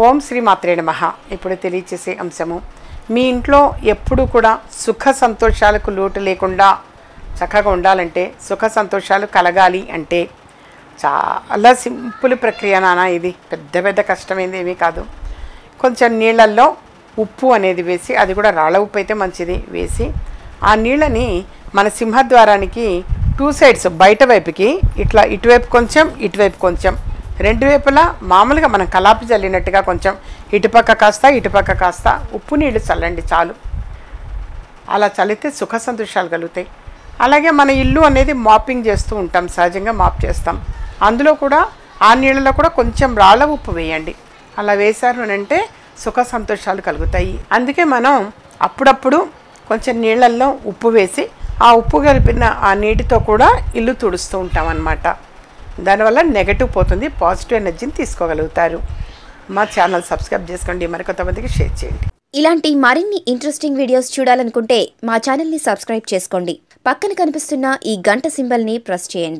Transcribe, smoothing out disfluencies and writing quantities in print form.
ఓం శ్రీ మాత్రే నమః. ఇప్పుడు తెలియచేసే అంశము, మీ ఇంట్లో ఎప్పుడు కూడా సుఖ సంతోషాలకు లోటు లేకుండా చక్కగా ఉండాలంటే, సుఖ సంతోషాలు కలగాలి అంటే చాలా సింపుల్ ప్రక్రియ నానా. ఇది పెద్ద పెద్ద కష్టమైంది ఏమీ కాదు. కొంచెం నీళ్ళల్లో ఉప్పు అనేది వేసి, అది కూడా రాళ్ళ ఉప్పు అయితే మంచిది, వేసి ఆ నీళ్ళని మన సింహద్వారానికి 2 సైడ్స్, బయట వైపుకి ఇట్లా ఇటువైపు కొంచెం ఇటువైపు కొంచెం, రెండు వైపులా మామూలుగా మనం కలాపి చల్లినట్టుగా కొంచెం ఇటుపక్క కాస్త ఇటుపక్క కాస్త ఉప్పు నీళ్ళు చల్లండి చాలు. అలా చల్లితే సుఖ సంతోషాలు కలుగుతాయి. అలాగే మన ఇల్లు అనేది మాపింగ్ చేస్తూ ఉంటాం, సహజంగా మాప్ చేస్తాం. అందులో కూడా ఆ నీళ్ళలో కూడా కొంచెం రాళ్ళ ఉప్పు వేయండి. అలా వేశారు అంటే సుఖ సంతోషాలు కలుగుతాయి. అందుకే మనం అప్పుడప్పుడు కొంచెం నీళ్ళల్లో ఉప్పు వేసి ఆ ఉప్పు కలిపిన ఆ నీటితో కూడా ఇల్లు తుడుస్తూ ఉంటాం అన్నమాట. దానివల్ల నెగటివ్ పోతుంది, పాజిటివ్ ఎనర్జీని తీసుకోగలుగుతారు. మా ఛానల్ సబ్స్క్రైబ్ చేసుకోండి, మరికొంతమందికి షేర్ చేయండి. ఇలాంటి మరిన్ని ఇంట్రెస్టింగ్ వీడియోస్ చూడాలనుకుంటే మా ఛానల్ని సబ్స్క్రైబ్ చేసుకోండి. పక్కన కనిపిస్తున్న ఈ గంట సింబల్ని ప్రెస్ చేయండి.